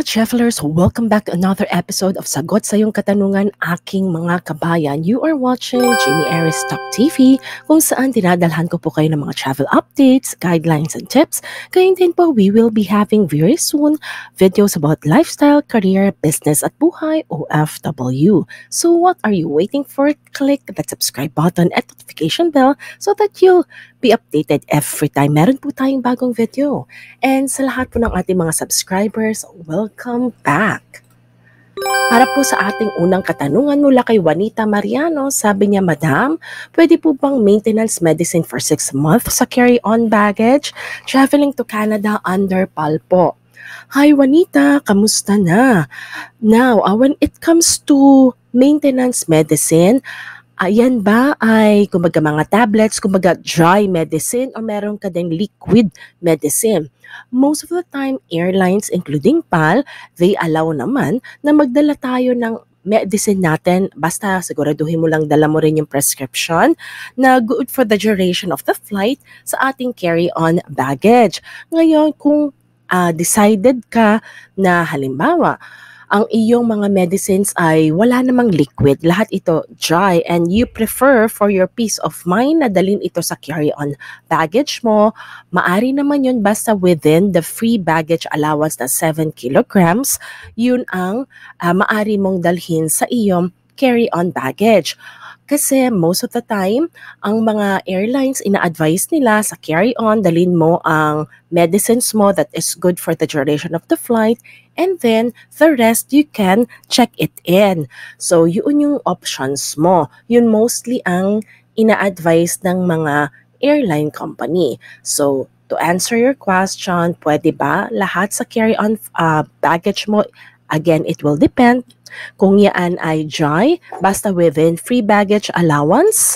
travelers, welcome back to another episode of Sagot sa iyong katanungan, aking mga kabayan. You are watching Jamie Aries Talk TV, kung saan dinadalhan ko po kayo ng mga travel updates, guidelines, and tips. Kaya din po, we will be having very soon videos about lifestyle, career, business, at buhay OFW. So what are you waiting for? Click that subscribe button at notification bell so that you'll be updated every time meron po tayong bagong video. And sa lahat po ng ating mga subscribers, welcome back! Para po sa ating unang katanungan mula kay Juanita Mariano, sabi niya, Madam, pwede po bang maintenance medicine for 6 months sa carry-on baggage? Traveling to Canada under PAL po. Hi Juanita, kamusta na? Now, when it comes to maintenance medicine, ayan ba ay kumbaga mga tablets, kumbaga dry medicine o meron ka din liquid medicine? Most of the time, airlines including PAL, they allow naman na magdala tayo ng medicine natin, basta siguraduhin mo lang dala mo rin yung prescription na good for the duration of the flight sa ating carry-on baggage. Ngayon, kung decided ka na halimbawa, ang iyong mga medicines ay wala namang liquid, lahat ito dry, and you prefer for your peace of mind na dalhin ito sa carry-on baggage mo, maari naman yun basta within the free baggage allowance na 7 kilograms, yun ang maari mong dalhin sa iyong carry-on baggage. Kasi most of the time, ang mga airlines, ina-advise nila sa carry-on, dalhin mo ang medicines mo that is good for the duration of the flight, and then the rest you can check it in. So, yun yung options mo. Yun mostly ang ina-advise ng mga airline company. So, to answer your question, pwede ba lahat sa carry-on baggage mo? Again, it will depend. Kung yan ay dry, basta within free baggage allowance,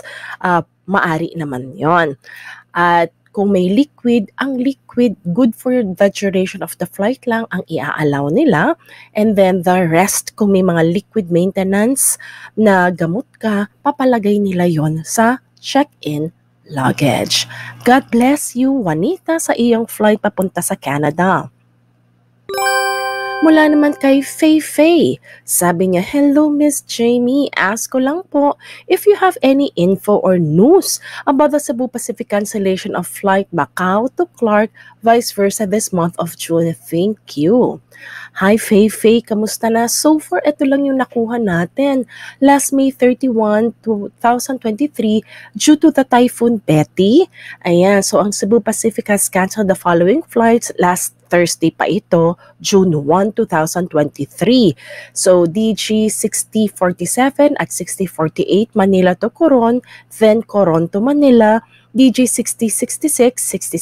maari naman yon. At kung may liquid, ang liquid, good for the duration of the flight lang ang i-allow nila. And then the rest, kung may mga liquid maintenance na gamot ka, papalagay nila yon sa check-in luggage. God bless you, Juanita, sa iyong flight papunta sa Canada. Mula naman kay Faye. Sabi niya, hello Miss Jamie, ask ko lang po if you have any info or news about the Cebu Pacific cancellation of flight Macau to Clark, vice versa this month of June. Thank you. Hi Faye, kamusta na? So far, ito lang yung nakuha natin. Last May 31, 2023, due to the Typhoon Betty. Ayan, so ang Cebu Pacific has canceled the following flights last Thursday pa ito, June 1, 2023. So, DG 6047 at 6048 Manila to Coron, then Coron to Manila, DG 6066,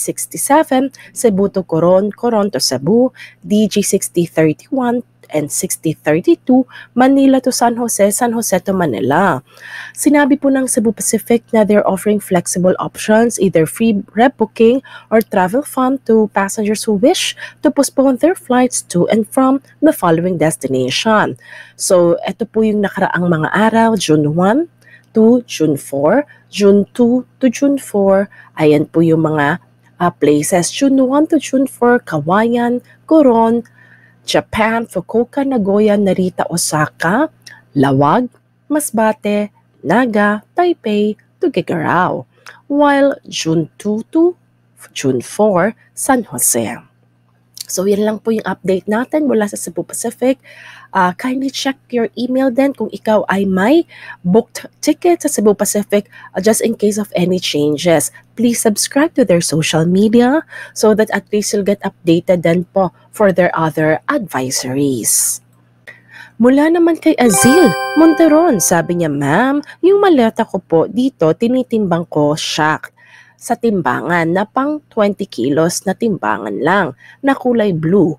6067, Cebu to Coron, Coron to Cebu, DG 6031 and 6032, Manila to San Jose, San Jose to Manila. Sinabi po ng Cebu Pacific na they're offering flexible options, either free rebooking or travel fund to passengers who wish to postpone their flights to and from the following destination. So, ito po yung nakaraang mga araw, June 1 to June 4, June 2 to June 4, ayan po yung mga places. June 1 to June 4, Kawayan, Coron, Japan, Fukuoka, Nagoya, Narita, Osaka, Lawag, Masbate, Naga, Taipei, Tuguegarao. While June 2 to June 4, San Jose. So, yan lang po yung update natin mula sa Cebu Pacific. Kindly check your email din kung ikaw ay may booked ticket sa Cebu Pacific just in case of any changes. Please subscribe to their social media so that at least you'll get updated din po for their other advisories. Mula naman kay Azil Monteron, sabi niya, Ma'am, yung maleta ko po dito, tinitimbang ko shocked sa timbangan na pang 20 kilos na timbangan lang na kulay blue.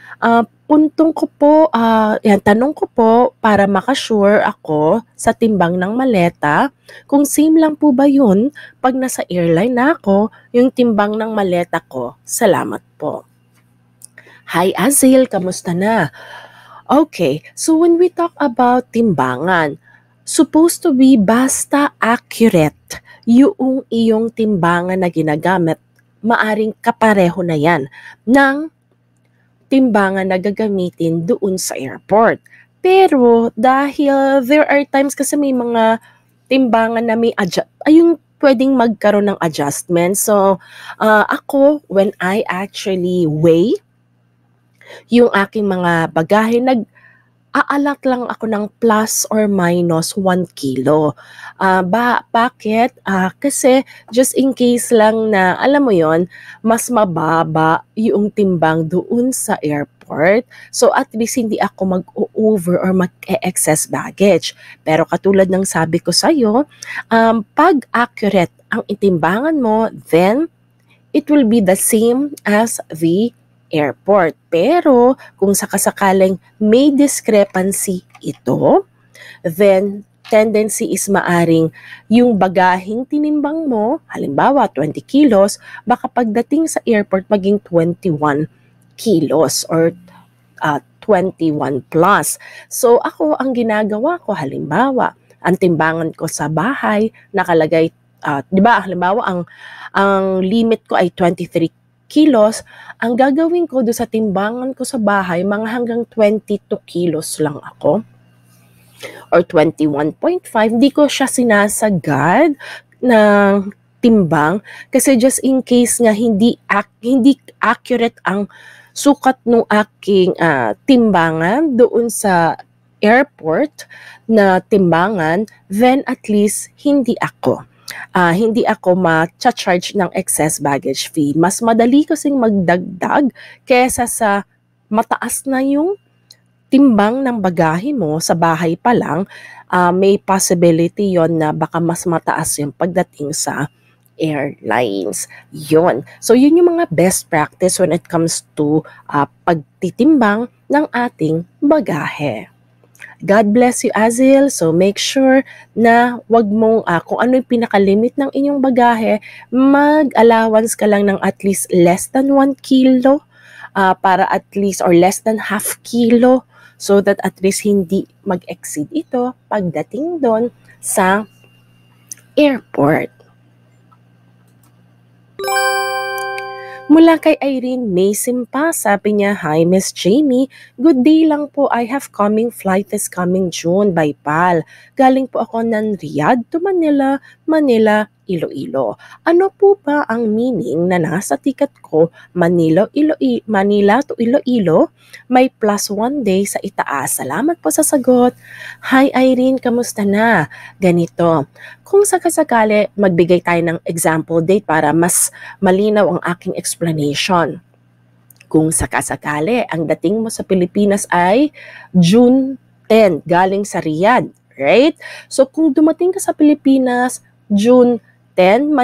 Tanong ko po para makasure ako sa timbang ng maleta kung same lang po ba yun pag nasa airline na ako yung timbang ng maleta ko. Salamat po. Hi Azil, kamusta na? Okay, so when we talk about timbangan, supposed to be basta accurate yung iyong timbangan na ginagamit, maaring kapareho na yan ng timbangan na gagamitin doon sa airport. Pero dahil there are times kasi may mga timbangan na may yung pwedeng magkaroon ng adjustment. So, ako, when I actually weigh yung aking mga bagahe, aalat lang ako ng plus or minus 1 kilo. Bakit? Kasi just in case lang na, alam mo yon, mas mababa yung timbang doon sa airport. So at least hindi ako mag-over or mag-excess baggage. Pero katulad ng sabi ko sa'yo, pag accurate ang itimbangan mo, then it will be the same as the airport. Pero kung sakasakaling may discrepancy ito, then tendency is maaring yung bagaheng tinimbang mo, halimbawa 20 kilos, baka pagdating sa airport maging 21 kilos or 21 plus. So ako, ang ginagawa ko, halimbawa, ang timbangan ko sa bahay nakalagay, di ba, halimbawa ang limit ko ay 23 kilos, ang gagawin ko doon sa timbangan ko sa bahay, mga hanggang 22 kilos lang ako or 21.5. Hindi ko siya sinasagad ng timbang kasi just in case nga hindi accurate ang sukat ng aking timbangan doon sa airport na timbangan, then at least hindi ako ma-charge ng excess baggage fee. Mas madali kasing magdagdag kesa sa mataas na yung timbang ng bagahe mo sa bahay pa lang. May possibility yon na baka mas mataas yung pagdating sa airlines. Yon. So, yun yung mga best practice when it comes to pagtitimbang ng ating bagahe. God bless you, Azil. So make sure na wag mong, kung ano yung pinakalimit ng inyong bagahe, mag-allowance ka lang ng at least less than 1 kilo para at least, or less than half kilo, so that at least hindi mag-exceed ito pagdating doon sa airport. Mula kay Irene Mason pa, sabi niya, "Hi Miss Jamie, good day lang po. I have coming flight this coming June by PAL. Galing po ako ng Riyadh to Manila, Iloilo. Ano po ba ang meaning na nasa ticket ko Manila to Iloilo? May plus 1 day sa itaas. Salamat po sa sagot." Hi Irene, kamusta na? Ganito, kung sakasakali magbigay tayo ng example date para mas malinaw ang aking explanation. Kung sakasakali ang dating mo sa Pilipinas ay June 10 galing sa Riyadh, right? So kung dumating ka sa Pilipinas June 10,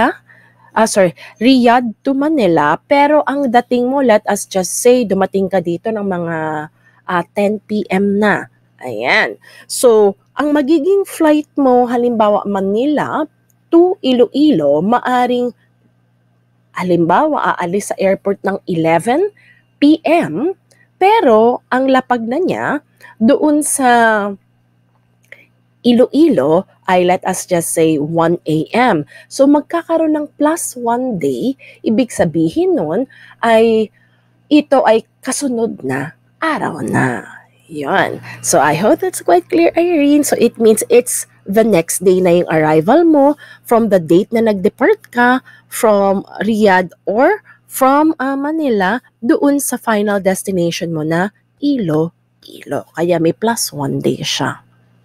Riyadh to Manila, pero ang dating mo, let us just say, dumating ka dito ng mga 10 p.m. na. Ayan. So, ang magiging flight mo, halimbawa Manila to Iloilo, maaring, halimbawa, aalis sa airport ng 11 p.m., pero ang lapag na niya doon sa Iloilo ay, let us just say, 1 a.m. So, magkakaroon ng plus 1 day. Ibig sabihin nun ay ito ay kasunod na araw na. Yan. So, I hope that's quite clear, Irene. So, it means it's the next day na yung arrival mo from the date na nag-depart ka from Riyadh or from Manila doon sa final destination mo na Iloilo. Kaya may plus 1 day siya.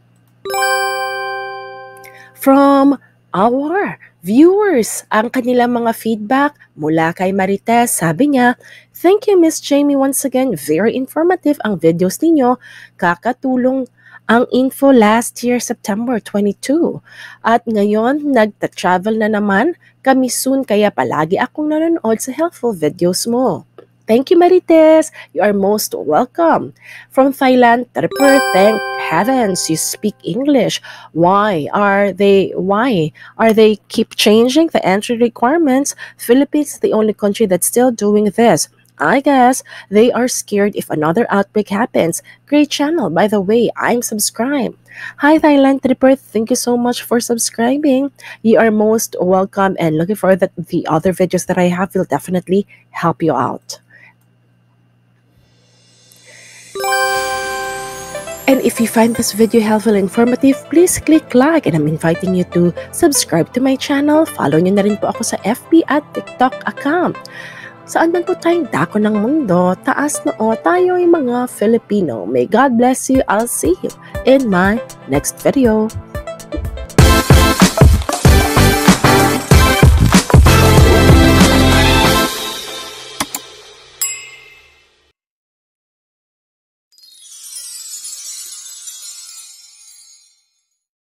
From our viewers, ang kanilang mga feedback mula kay Marites, sabi niya, "Thank you Miss Jamie once again, very informative ang videos ninyo, kakatulong ang info last year September 22 at ngayon nagta-travel na naman kami soon kaya palagi akong nanonood sa helpful videos mo." Thank you, Marites. You are most welcome. From Thailand, Tripper, thank heavens you speak English. Why are they keep changing the entry requirements? Philippines is the only country that's still doing this. I guess they are scared if another outbreak happens. Great channel, by the way, I'm subscribed. Hi Thailand Tripper, thank you so much for subscribing. You are most welcome and looking forward that the other videos that I have will definitely help you out. And if you find this video helpful and informative, please click like, and I'm inviting you to subscribe to my channel. Follow nyo na rin po ako sa FB at TikTok account. Saan man po tayong dako ng mundo, taas noo tayo'y mga Filipino. May God bless you. I'll see you in my next video.